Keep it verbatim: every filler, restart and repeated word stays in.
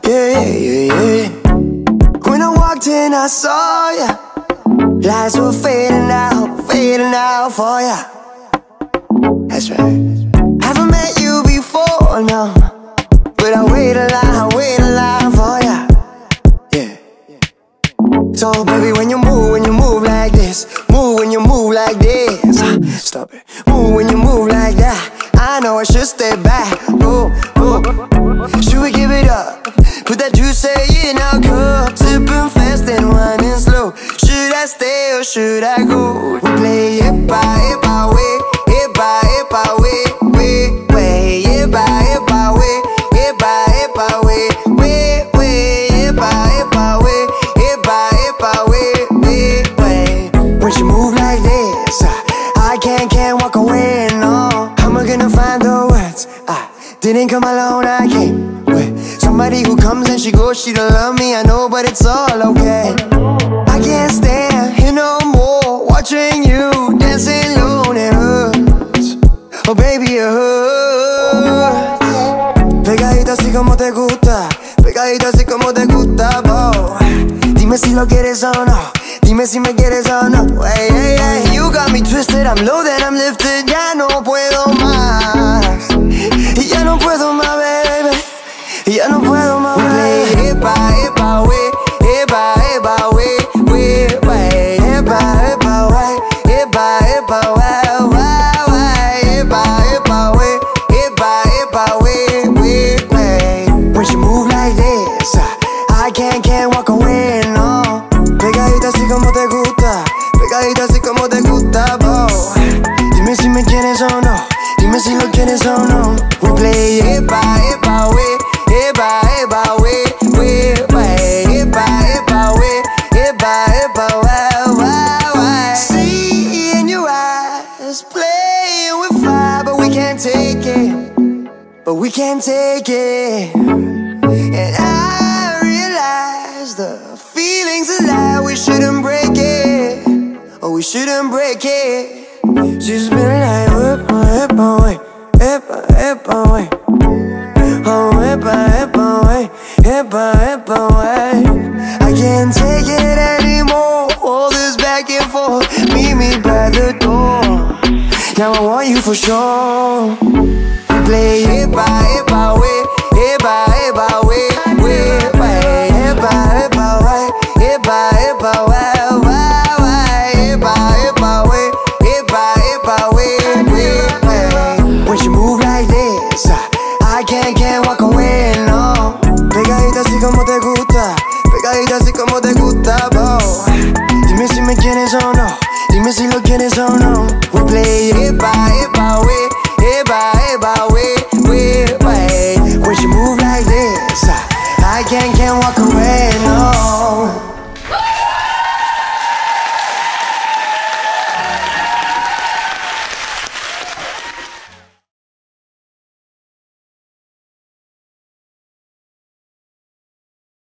Yeah, yeah, yeah. When I walked in, I saw ya. Lights were fading out, fading out for ya. That's right. Haven't met you before, no, but I wait a line, I wait a line for ya. Yeah. So baby, when you move, when you move like this, move when you move like this. Stop it. Move when you move like that. I know I should stay back. Move, move. Should we give it up? Put that juice in our cup, sipping fast and winding slow. Should I stay or should I go? We play it by it by way, it by it by way, way, way, it by it by way, it by it by way, way, way, it by it by way, it by it by way, way, way. When she move like this, I can't, can't walk away, no. How am I gonna find the words? I didn't come alone, I came with somebody who comes and she goes, she don't love me, I know, but it's all okay. I can't stand here no more, watching you dancing alone, it hurts. Oh baby, it hurts. Pegadita así como te gusta, pegadita así como te gusta, boy. Dime si lo quieres o no, dime si me quieres o no. Hey, hey, hey. You got me twisted, I'm low, then I'm lifted, ya no puedo más. Y ya no puedo más, baby. Y ya no puedo más, baby. Epa, epa, wey. Epa, epa, wey. Wey, wey. Epa, epa, wey. Epa, epa, wey. Wey, wey. Epa, epa, wey. Epa, epa, wey. Wey, wey. When she move like this, I can't, can't walk away, no. Pegadita así como te gusta, pegadita así como te gusta, boy. Dime si me quieres o no, dime si lo quieres o no. We play epa, epa, wey. Epa, epa, wey, wey, wey. Epa, epa, wey. Epa, epa, wey, wey, wey. See in your eyes, playing with fire, but we can't take it, but we can't take it. And I realize the feeling's a lie, we shouldn't break it, oh, we shouldn't break it. She's been like, epa, epa, wey. Epa, epa, wey. Oh, epa, epa, wey. Epa, epa, wey. I can't take it anymore, all this back and forth. Meet me by the door, now I want you for sure. We play epa, epa, wey. Epa, epa, wey. Wey, wey. Epa, epa, wey. Epa, epa, wey. Wey, wey. Epa, epa, wey. Epa, epa, wey. Wey, wey. When she move like this, I can't, can't walk away, no. Pegadita así como te gusta.